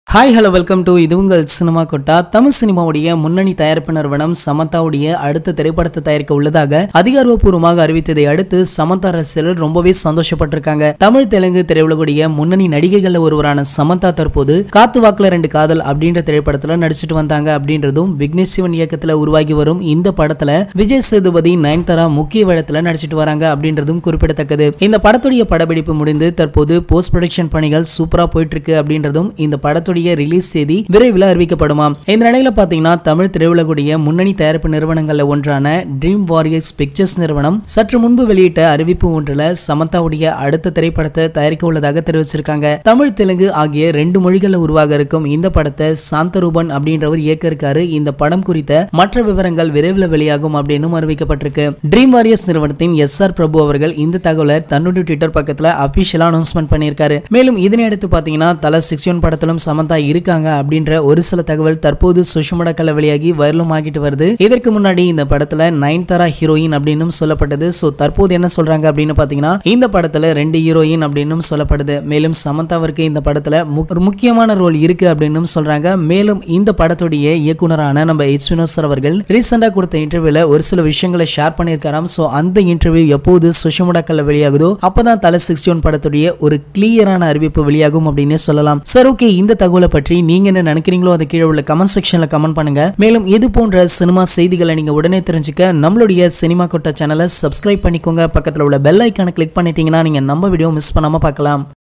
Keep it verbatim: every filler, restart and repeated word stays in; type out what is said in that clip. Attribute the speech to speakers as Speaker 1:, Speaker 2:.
Speaker 1: Hi hello welcome to இது உங்கள் cinema கொட்டா. தமிழ் சினிமாவுடைய முன்னணி தயாரிப்பு நிறுவனம் சமந்தாவுடைய அடுத்த திரைப்படத்தை தயாரிக்க உள்ளதாக அதிகாரப்பூர்வமாக அறிவித்ததை அடுத்து சமந்தா ரசிகர்கள் ரொம்பவே சந்தோஷப்பட்டிருக்காங்க. தமிழ் தெலுங்கு திரையுலகுடைய முன்னணி நடிகைகள் ஒருவரான சமந்தா தற்போது காத்து வாக்குல ரெண்டு காதல் அப்படின்ற திரைப்படத்துல நடிச்சிட்டு வந்தாங்க. அப்படின்றதும் விக்னேஷ் சிவன் இயக்கத்துல உருவாகி வரும் இந்த படத்துல விஜய் சேதுபதி நயன்தாரா முக்கிய வேடத்துல நடிச்சிட்டு வராங்க அப்படின்றதும் குறிப்பிடத்தக்கது. இந்த படத்துடைய படப்பிடிப்பு முடிந்து தற்போது போஸ்ட் ப்ரொடக்ஷன் பணிகள் சூப்பரா போயிட்டு இருக்கு அப்படின்றதும் இந்த படத்துடைய ரிலீஸ் தேதி விரைவில் அறிவிக்கப்படுமாம். இந்த நிலையில பாத்தீங்கன்னா தமிழ் திரையுலகுடைய முன்னணி தயாரிப்பு நிறுவனங்கள்ல ஒன்றான ட்ரீம் வாரியர்ஸ் பிக்சர்ஸ் நிறுவனம் சற்று முன்பு வெளியிட்ட அறிவிப்பு ஒன்றில் சமந்தாவுடைய அடுத்த திரைப்படத்தை தயாரிக்க உள்ளதாக தெரிவிச்சிருக்காங்க. தமிழ் தெலுங்கு ஆகிய ரெண்டு மொழிகளில் உருவாக இருக்கும் இந்த படத்தை சாந்தரூபன் அப்படின்றவர் இயக்க இருக்காரு. இந்த படம் குறித்த மற்ற விவரங்கள் விரைவில் வெளியாகும் அப்படின்னு அறிவிக்கப்பட்டிருக்கு. ட்ரீம் வாரியர்ஸ் நிறுவனத்தின் எஸ் ஆர் பிரபு அவர்கள் இந்த தகவலை தன்னுடைய ட்விட்டர் பக்கத்துல அபிஷியலா அனௌன்ஸ்மெண்ட் பண்ணியிருக்காரு. மேலும் இதனை அடுத்து பாத்தீங்கன்னா தல சிக்ஸ்டி ஒன் படத்திலும் சமந்தா இருக்காங்க அப்படின்ற ஒரு சில தகவல் தற்போது சோஷியல் மீடியாக்கள் வெளியாகி வைரலும் ஆகிட்டு வருது. இதற்கு முன்னாடி இந்த படத்துல நயன்தாரா ஹீரோயின் அப்படின்னு சொல்லப்பட்டது. சோ தற்போது என்ன சொல்றாங்க அப்படின்னு பாத்தீங்கன்னா இந்த படத்துல ரெண்டு ஹீரோயின் அப்படின்னு சொல்லப்படுது. மேலும் சமந்தாவிற்கு இந்த படத்துல ஒரு முக்கியமான ரோல் இருக்கு அப்படின்னு சொல்றாங்க. மேலும் இந்த படத்துடைய இயக்குனரான நம்ம எச் வினோத் சார் அவர்கள் ரீசெண்டா கொடுத்த இன்டர்வியூல ஒரு சில விஷயங்களை ஷேர் பண்ணியிருக்காராம். சோ அந்த இன்டர்வியூ எப்போது சோஷியல் மீடியாக்கள் வெளியாகுதோ அப்பதான் தல சிக்ஸ்டி ஒன் படத்துடைய ஒரு கிளியரான அறிவிப்பு வெளியாகும் அப்படின்னு சொல்லலாம். சார் ஓகே, இந்த தகவலை பற்றி நீங்க என்ன நினைக்கிறீங்களோ அதை கீழே உள்ள கமெண்ட் செக்ஷன்ல கமெண்ட் பண்ணுங்க. மேலும் இது போன்ற சினிமா செய்திகளை நீங்க உடனே தெரிஞ்சுக்க நம்மளுடைய சினிமா கொட்டா சேனலை சப்ஸ்கிரைப் பண்ணிக்கோங்க. பக்கத்துல உள்ள பெல் ஐகானை கிளிக் பண்ணிட்டீங்கன்னா நீங்க நம்ம வீடியோ மிஸ் பண்ணாம பார்க்கலாம்.